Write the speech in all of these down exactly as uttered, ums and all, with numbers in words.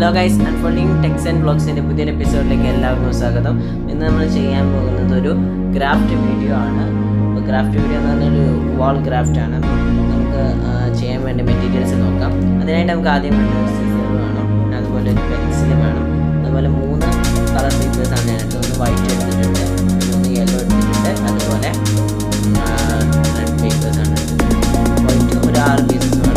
Hello guys, unfolding text and vlogs in the episode like എല്ലാവർക്കും സ്വാഗതം. ഇന്ന് നമ്മൾ ചെയ്യാൻ പോകുന്നത് ഒരു ക്രാഫ്റ്റ് വീഡിയോ ആണ്. ക്രാഫ്റ്റ് വീഡിയോ എന്ന് പറഞ്ഞാൽ ഒരു വാൾ ക്രാഫ്റ്റ് ആണ്. നമുക്ക് ചെയ്യാൻ വേണ്ട മെറ്റീരിയൽസ് നോക്കാം. അതിനായിട്ട് നമുക്ക് ആദ്യം വേണ്ട ഒരു സിസർ വേണം, അതുപോലെ ഒരു പെൻസിൽ വേണം, അതുപോലെ മൂന്ന് കളർ പേപ്പേഴ്സ് ആണ് ഞാനിട്ട് ഒന്ന് വൈറ്റ് എടുത്തിട്ടുണ്ട്, ഒന്ന് യെല്ലോ എടുത്തിട്ടുണ്ട്, അതുപോലെ റെഡ് പേപ്പേഴ്സ് ആണ് എടുത്തിട്ടുണ്ട്. വൈറ്റ് ഒരു ആറ് പീസസ് വേണം.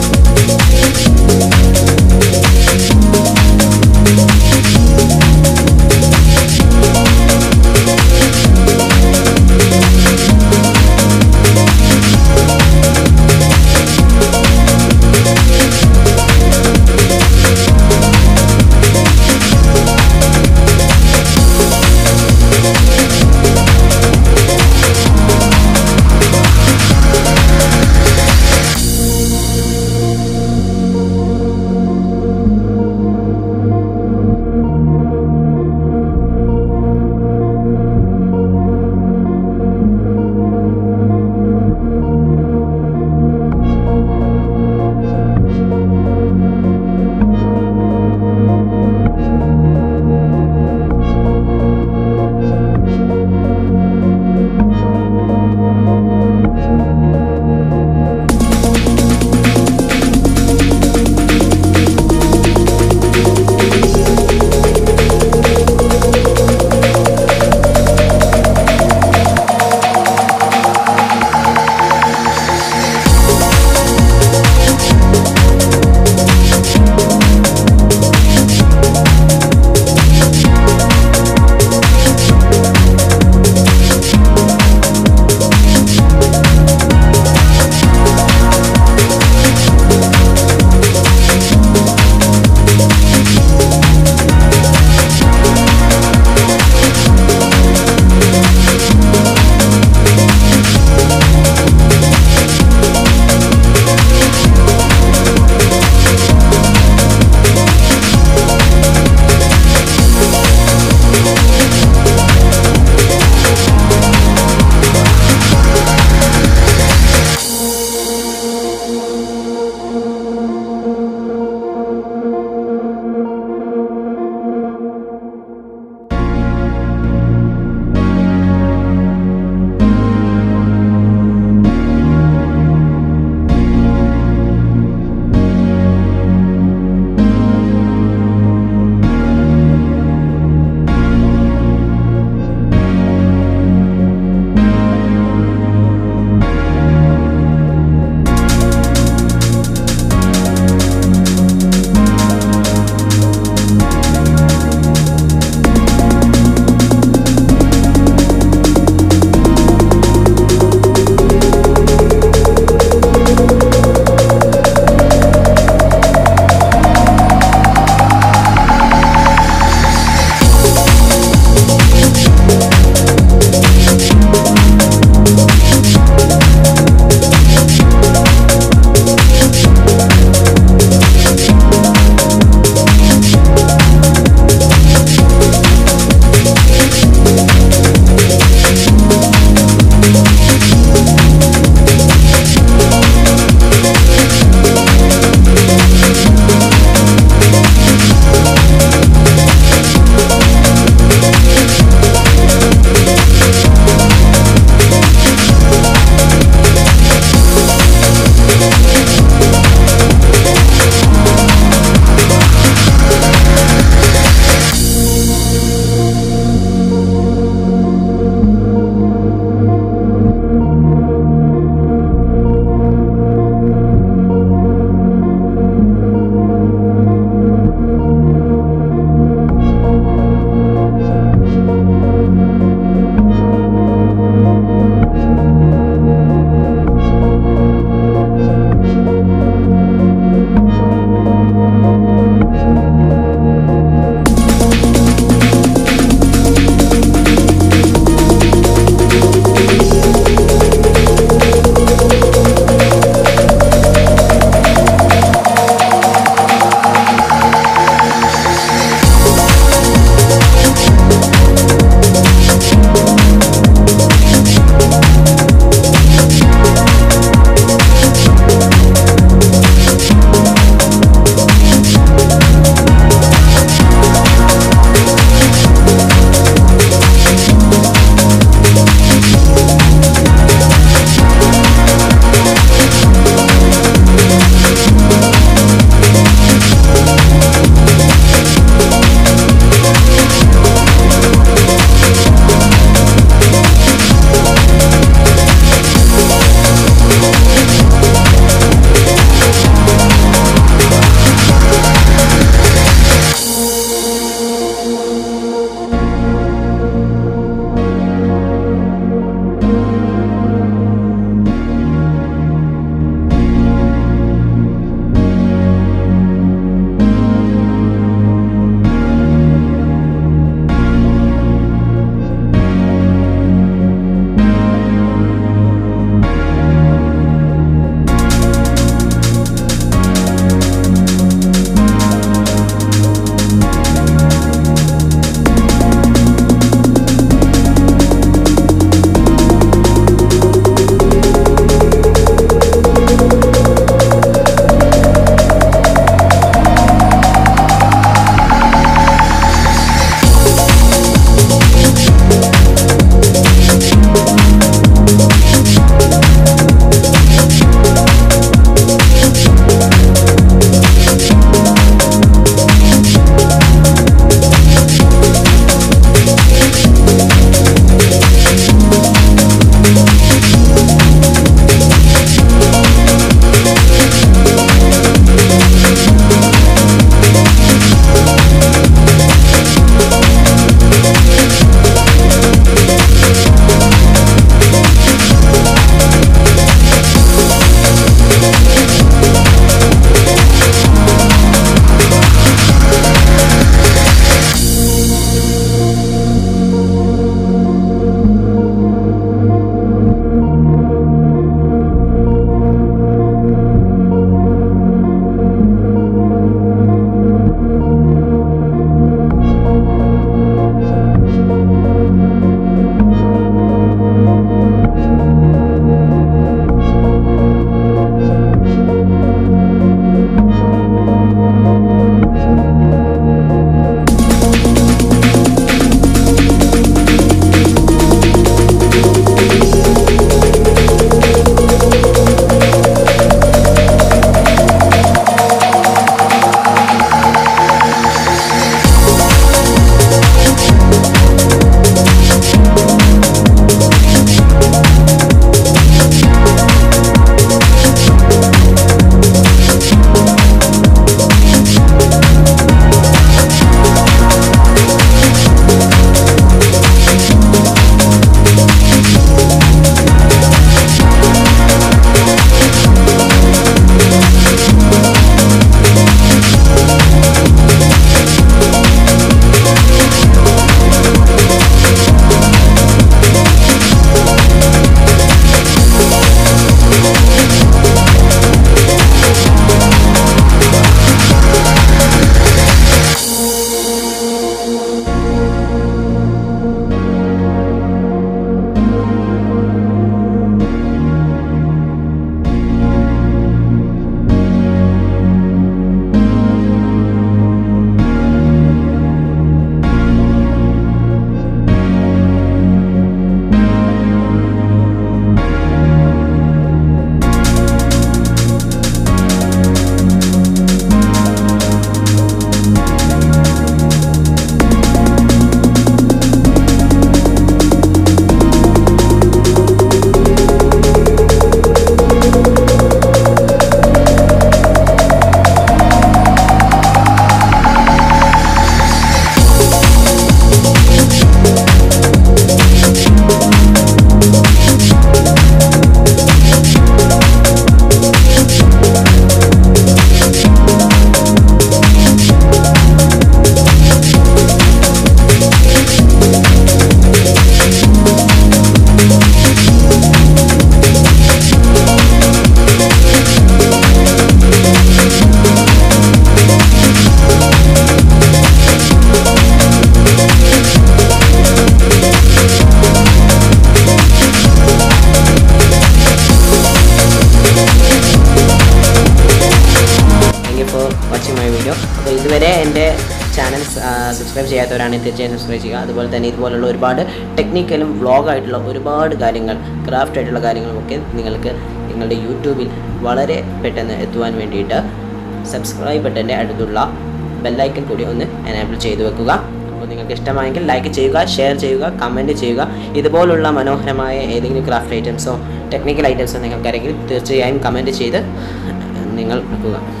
അപ്പോൾ ഇതുവരെ എൻ്റെ ചാനൽ സബ്സ്ക്രൈബ് ചെയ്യാത്തവരാണെങ്കിൽ തീർച്ചയായും സബ്സ്ക്രൈബ് ചെയ്യുക. അതുപോലെ തന്നെ ഇതുപോലുള്ള ഒരുപാട് ടെക്നിക്കലും വ്ളോഗായിട്ടുള്ള ഒരുപാട് കാര്യങ്ങൾ, ക്രാഫ്റ്റ് ആയിട്ടുള്ള കാര്യങ്ങളുമൊക്കെ നിങ്ങൾക്ക് നിങ്ങളുടെ യൂട്യൂബിൽ വളരെ പെട്ടെന്ന് എത്തുവാൻ വേണ്ടിയിട്ട് സബ്സ്ക്രൈബ് ബട്ടൻ്റെ അടുത്തുള്ള ബെല്ലൈക്കൺ കൂടി ഒന്ന് എനേബിൾ ചെയ്തു വെക്കുക. അപ്പോൾ നിങ്ങൾക്ക് ഇഷ്ടമായെങ്കിൽ ലൈക്ക് ചെയ്യുക, ഷെയർ ചെയ്യുക, കമൻറ്റ് ചെയ്യുക. ഇതുപോലുള്ള മനോഹരമായ ഏതെങ്കിലും ക്രാഫ്റ്റ് ഐറ്റംസോ ടെക്നിക്കൽ ഐറ്റംസോ നിങ്ങൾക്കറിയെങ്കിൽ തീർച്ചയായും കമൻറ്റ് ചെയ്ത് നിങ്ങൾ വെക്കുക.